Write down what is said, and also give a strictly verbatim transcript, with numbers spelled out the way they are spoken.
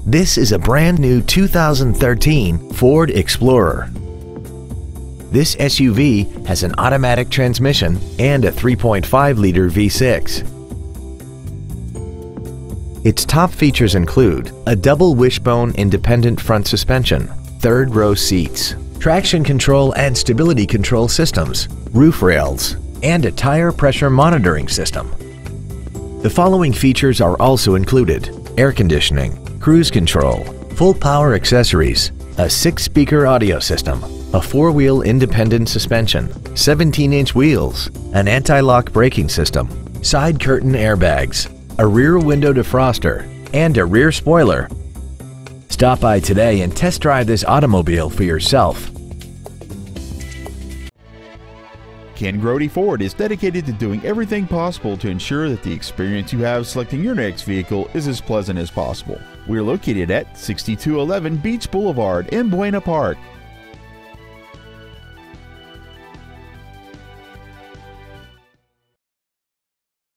This is a brand new two thousand thirteen Ford Explorer. This S U V has an automatic transmission and a three point five liter V six. Its top features include a double wishbone independent front suspension, third row seats, traction control and stability control systems, roof rails, and a tire pressure monitoring system. The following features are also included: air conditioning, cruise control, full power accessories, a six speaker audio system, a four-wheel independent suspension, seventeen inch wheels, an anti-lock braking system, side curtain airbags, a rear window defroster, and a rear spoiler. Stop by today and test drive this automobile for yourself. Ken Grody Ford is dedicated to doing everything possible to ensure that the experience you have selecting your next vehicle is as pleasant as possible. We're located at sixty-two eleven Beach Boulevard in Buena Park.